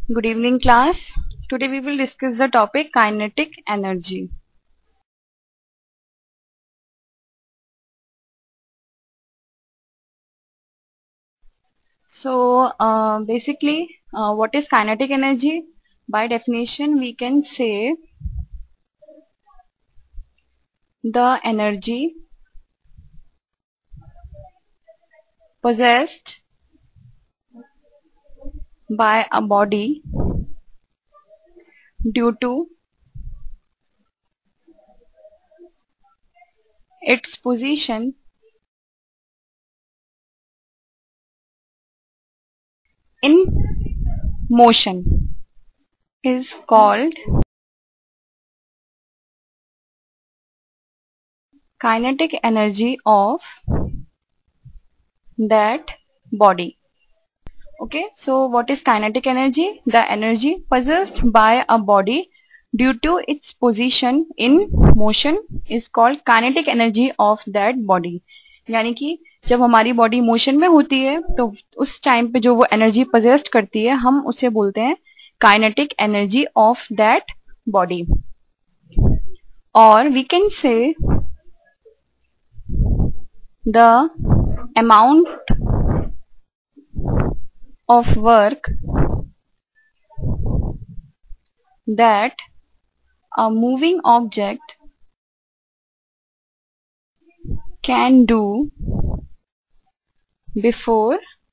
Good evening, class. Today we will discuss the topic kinetic energy. So, basically, what is kinetic energy? By definition, we can say the energy possessed by a body due to its position in motion is called kinetic energy of that body. Okay, so what is kinetic energy? The energy possessed by a body due to its position in motion is called kinetic energy of that body. यानी कि जब हमारी body motion में होती है तो उस time पे जो वो एनर्जी पोजेस्ट करती है हम उसे बोलते हैं kinetic energy of that body. और we can say the amount of work that a moving object can do before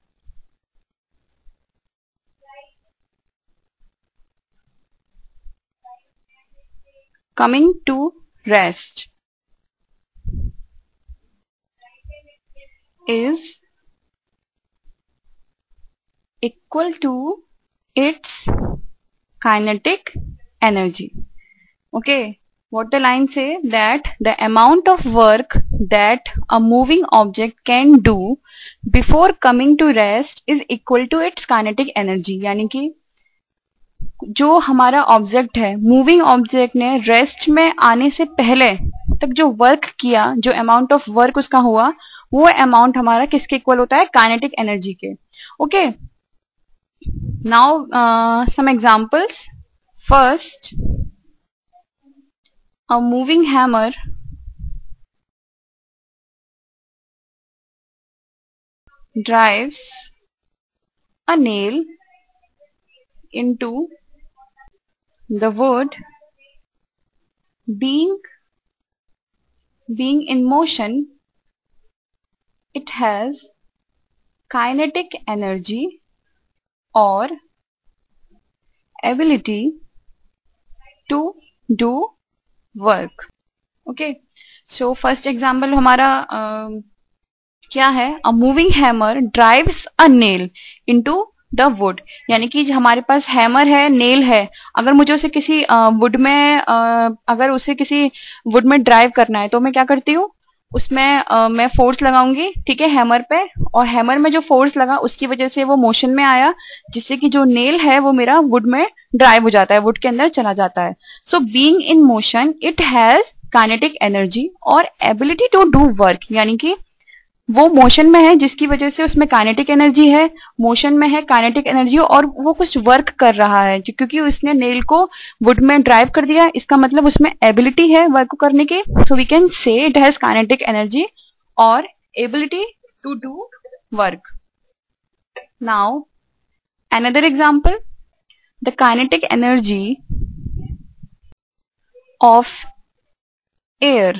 coming to rest is equal to its kinetic energy. Okay, what the line say? That the amount of work that a moving object can do before coming to rest is equal to its kinetic energy. यानी कि जो हमारा object है, moving object ने rest में आने से पहले तक जो वर्क किया, जो अमाउंट ऑफ वर्क उसका हुआ, वो अमाउंट हमारा किसके इक्वल होता है? काइनेटिक एनर्जी के. Okay, now some examples. First, a moving hammer drives a nail into the wood. Being in motion, it has kinetic energy or ability to do work. Okay, so first example हमारा क्या है? A moving hammer drives a nail into the wood. यानी कि हमारे पास hammer है, nail है. अगर मुझे उसे किसी वुड में अगर उसे किसी वुड में ड्राइव करना है तो मैं क्या करती हूँ? उसमें मैं फोर्स लगाऊंगी, ठीक है, हैमर पे. और हैमर में जो फोर्स लगा उसकी वजह से वो मोशन में आया, जिससे कि जो नेल है वो मेरा वुड में ड्राइव हो जाता है, वुड के अंदर चला जाता है. So being in motion it has kinetic energy और एबिलिटी टू डू वर्क. यानी कि वो मोशन में है जिसकी वजह से उसमें काइनेटिक एनर्जी है, मोशन में है काइनेटिक एनर्जी, और वो कुछ वर्क कर रहा है क्योंकि उसने नेल को वुड में ड्राइव कर दिया. इसका मतलब उसमें एबिलिटी है वर्क करने की. So we can say it has kinetic energy और ability to do work. Now another example, the kinetic energy of air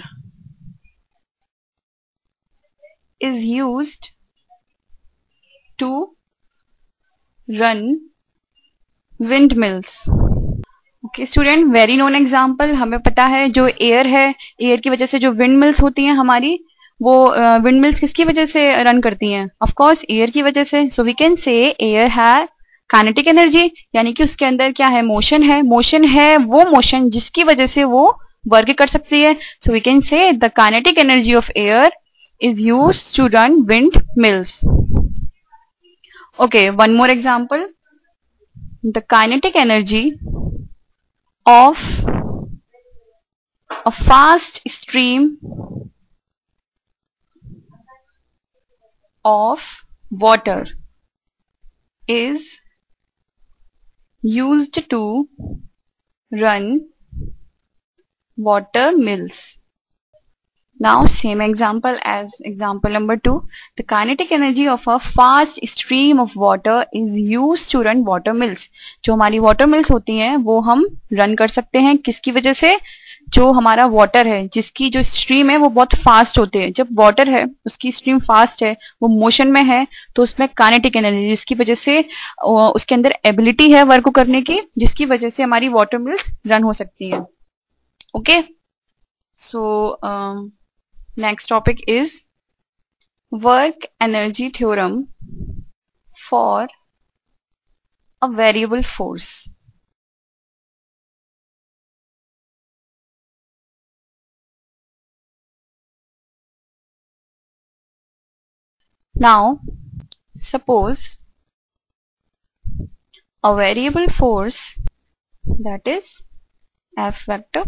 is used to run windmills. Okay student, very known example. हमें पता है जो air है, air की वजह से जो विंड मिल्स होती हैं हमारी, वो विंड मिल्स किसकी वजह से रन करती हैं? ऑफ कोर्स एयर की वजह से. So we can say air है काइनेटिक एनर्जी, यानी कि उसके अंदर क्या है? मोशन है. मोशन है वो मोशन जिसकी वजह से वो वर्क कर सकती है. So we can say the kinetic energy of air is used to run windmills. Okay, one more example. The kinetic energy of a fast stream of water is used to run water mills. Now same example as example number 2. The kinetic energy of a fast stream of water is used to run water mills. जो हमारी water mills होती हैं वो हम run कर सकते हैं किसकी वजह से? जो हमारा water है जिसकी जो stream है वो बहुत fast होते हैं. जब water है उसकी stream fast है वो motion में है तो उसमें kinetic energy जिसकी वजह से उसके अंदर ability है work को करने की जिसकी वजह से हमारी water mills run हो सकती हैं. Okay? So next topic is work energy theorem for a variable force. Now suppose a variable force, that is F vector,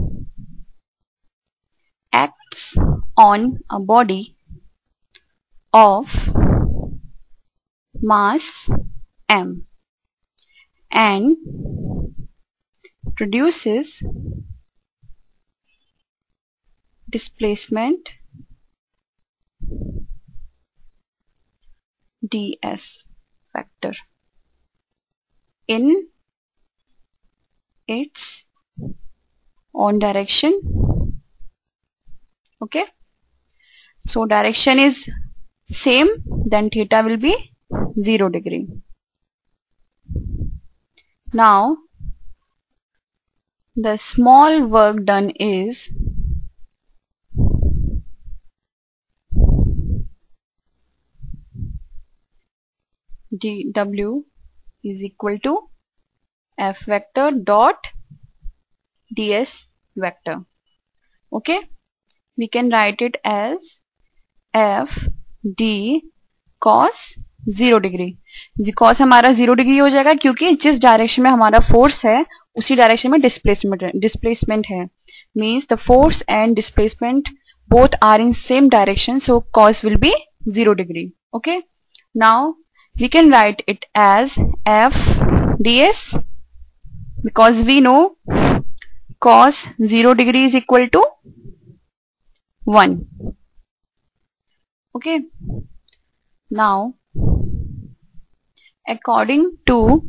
acts on a body of mass m and produces displacement ds vector in its own direction. Okay, so direction is same, then theta will be 0 degree. Now the small work done is dw is equal to F vector dot ds vector. Okay, we can write it as f d cos 0 degree. cos हमारा 0 degree हो जाएगा क्योंकि जिस direction में हमारा force है उसी direction में डिस्प्लेसमेंट है. Means the force and displacement both are in same direction, so cos will be 0 degree. Okay, now we can write it as f ds because we know cos 0 degree is equal to 1. Okay, now according to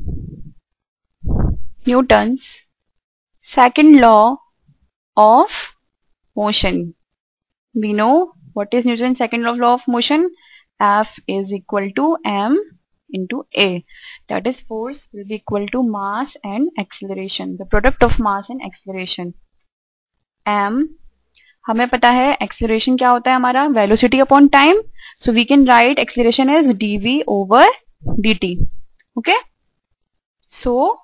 Newton's second law of motion, we know what is Newton's second law of motion. F is equal to m into a, that is force will be equal to mass and acceleration, the product of mass and acceleration. m हमें पता है acceleration क्या होता है हमारा, velocity upon time, so we can write acceleration as dv over dt. Okay, so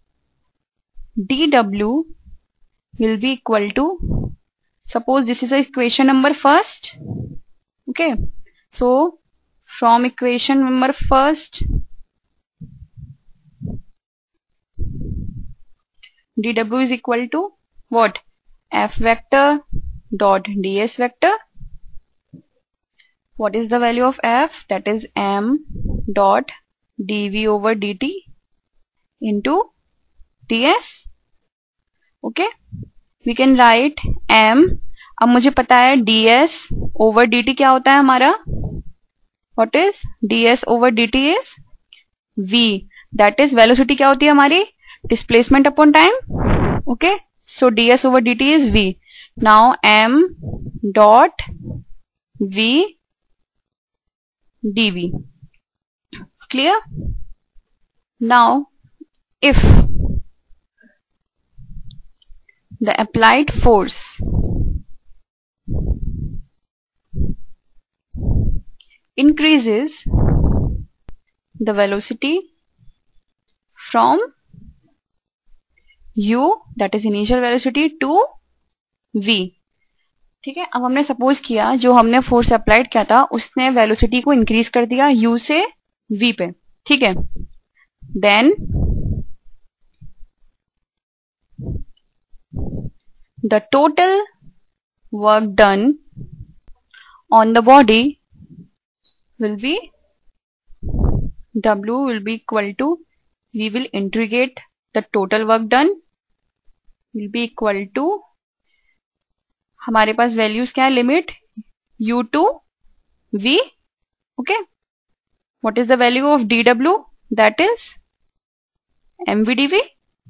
dw will be equal to, suppose this is the equation number first. Okay, so from equation number first, dw is equal to what? F vector dot ds vector. What is the value of f? That is m dot dv over dt into ds. Okay, we can write m. अब मुझे पता है ds over dt क्या होता है हमारा. What is ds over dt is v, that is velocity क्या होती है हमारी, displacement upon time. Okay, so ds over dt is v. Now m dot v dv. Clear? Now if the applied force increases the velocity from u, that is initial velocity, to v. ठीक है, अब हमने suppose किया जो हमने force applied किया था उसने वेलोसिटी को इंक्रीज कर दिया u से v पे. ठीक है, then the total work done on the body will be w will be equal to we will integrate the total work done will be equal to, हमारे पास वैल्यूज क्या है, limit u to v. Okay, what is the value of dw? That is mv dv.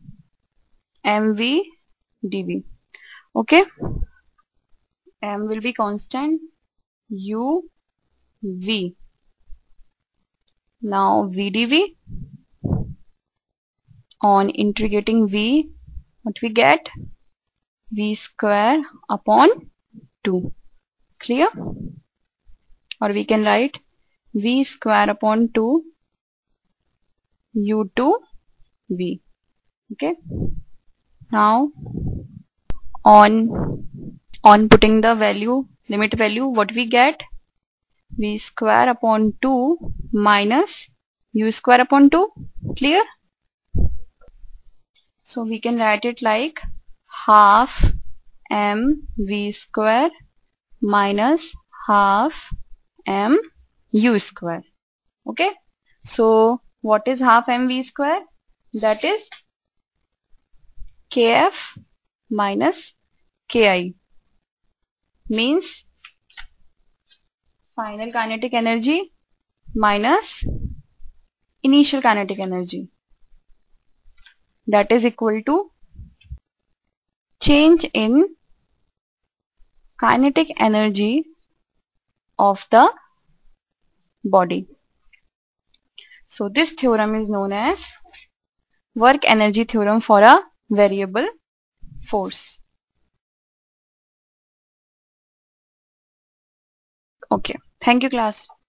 mv dv. Okay, m will be constant, u v. Now v dv, on integrating v, what we get? v square upon 2. Clear? Or we can write v square upon 2 u to v. Okay, now on putting the value, limit value, what we get? v square upon 2 minus u square upon 2. Clear? So we can write it like half m v square minus half m u square. Okay, so what is half m v square? That is kf minus ki, means final kinetic energy minus initial kinetic energy. That is equal to change in kinetic energy of the body. So this theorem is known as work energy theorem for a variable force. Okay, thank you class.